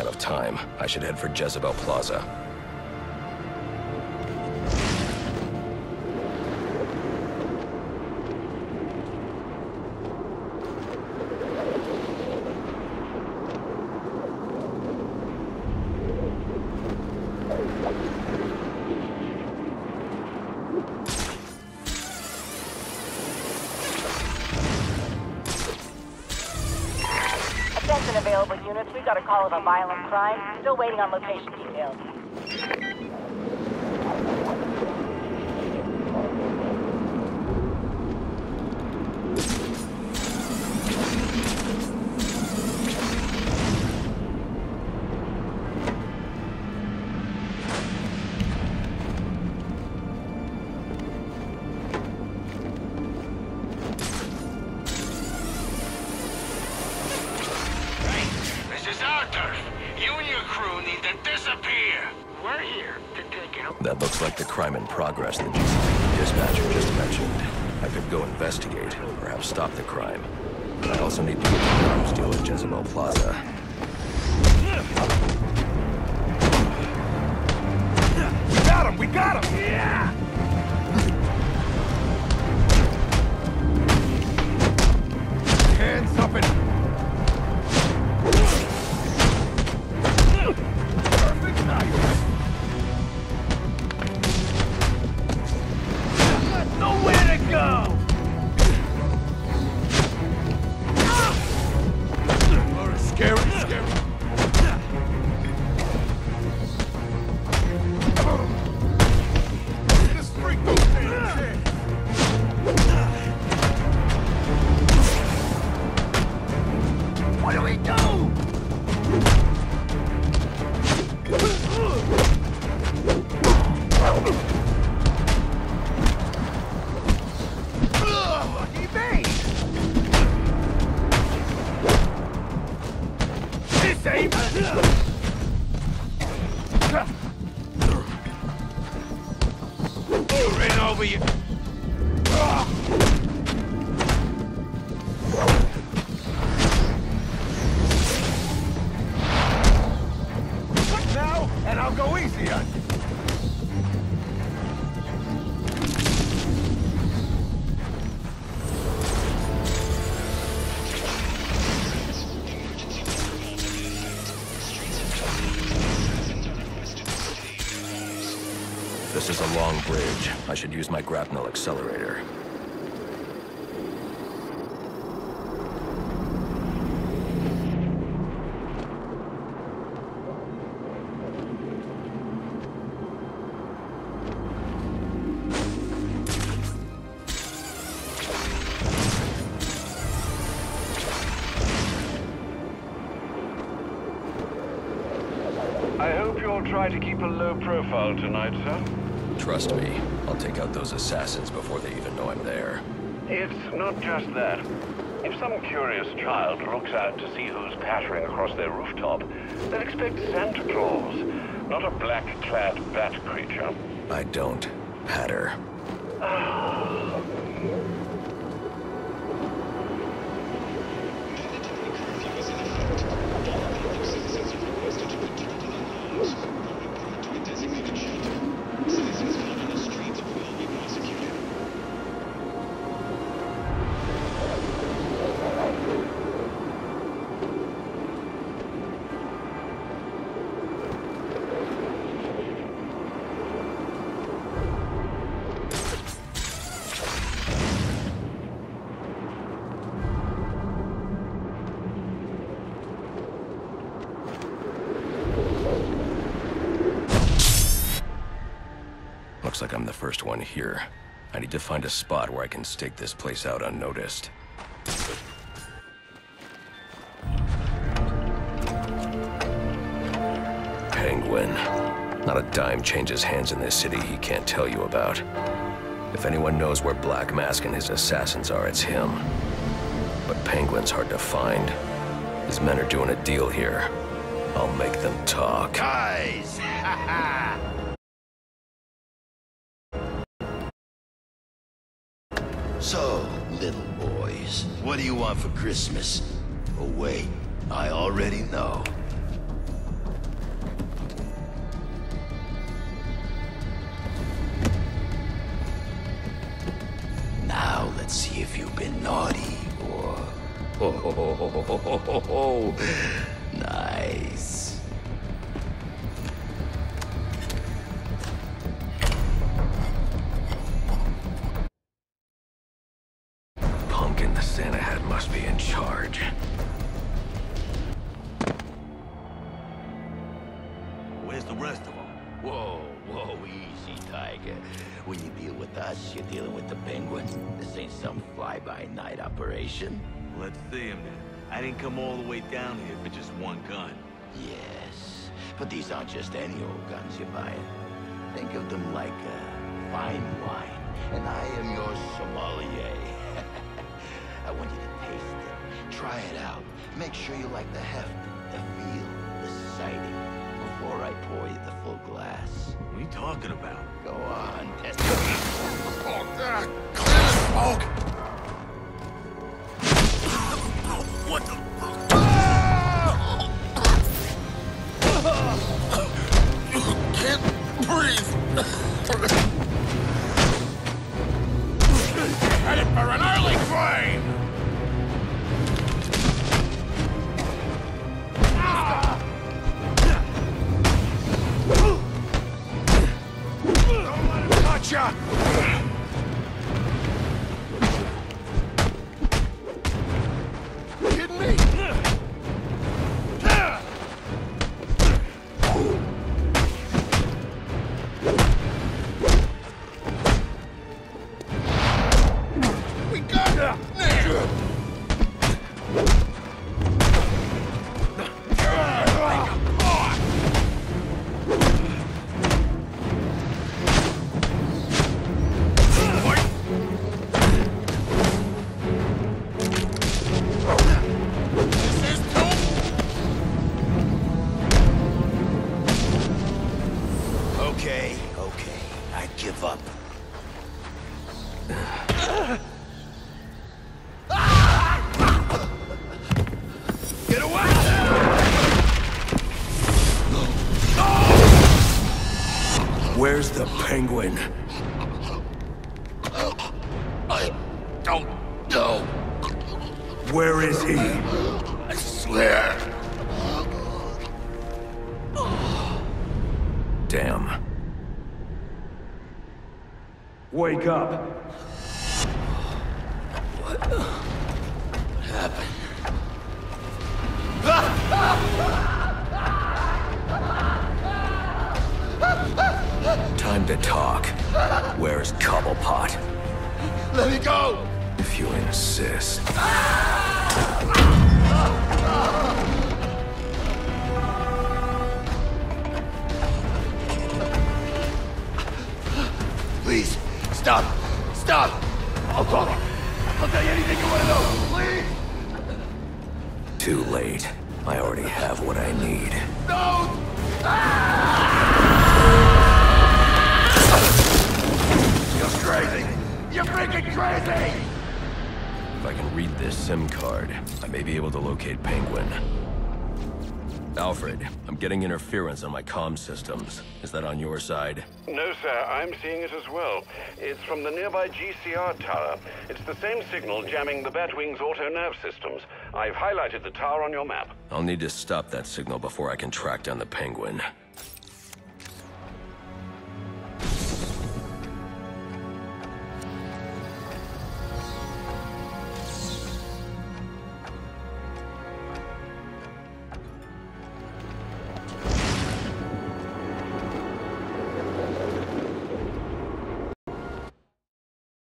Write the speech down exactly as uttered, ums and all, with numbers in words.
of time. I should head for Jezebel Plaza. Attention available units, we got a call of a violent crime. Still waiting on location details. That looks like the crime in progress the G C P D dispatcher just mentioned. I could go investigate, perhaps stop the crime. I also need to get the arms deal at Jezebel Plaza. We got him! We got him! Yeah! Hands up and... Perfect night! Nowhere to go! Oh, scary, scary. Just freak those damn chicks. What do we do? Right over you. Now, and I'll go easy on you. This is a long bridge. I should use my grapnel accelerator. I hope you'll try to keep a low profile tonight, sir. Trust me, I'll take out those assassins before they even know I'm there. It's not just that. If some curious child looks out to see who's pattering across their rooftop, they'll expect Santa Claus, not a black-clad bat creature. I don't patter. Looks like I'm the first one here. I need to find a spot where I can stake this place out unnoticed. Penguin. Not a dime changes hands in this city he can't tell you about. If anyone knows where Black Mask and his assassins are, it's him. But Penguin's hard to find. His men are doing a deal here. I'll make them talk. Guys! Ha ha! So, little boys, what do you want for Christmas? Oh wait, I already know. Let's see if you've been naughty or... Oh, ho, ho, ho, ho, ho, ho, ho. Nice. Punk in the Santa hat must be in charge. Where's the rest of them? Whoa, whoa, easy, Tiger. When you deal with us, you're dealing with the Penguin. This ain't some fly-by-night operation. Let's see him then. I didn't come all the way down here for just one gun. Yes, but these aren't just any old guns you're buying. Think of them like uh, fine wine, and I am your sommelier. I want you to taste it, try it out, make sure you like the heft, the feel, the sighting, before I pour you the full glass. What are you talking about? Go on, test it. What the... Can't breathe. Headed for an early grave! Don't let him touch ya! Kidding me? We got it! Okay, okay, I give up. Get away! Where's the Penguin? I don't know. Where is he? I swear. Damn. Wake up. What happened? Time to talk. Where's Cobblepot? Let me go! If you insist. Please, stop! Stop! I'll talk. I'll tell you anything you want to know, please! Too late. I already have what I need. Don't! You're crazy! You're freaking crazy! If I can read this SIM card, I may be able to locate Penguin. Alfred, I'm getting interference on my comm systems. Is that on your side? No, sir, I'm seeing it as well. It's from the nearby G C R tower. It's the same signal jamming the Batwing's auto-nerve systems. I've highlighted the tower on your map. I'll need to stop that signal before I can track down the Penguin.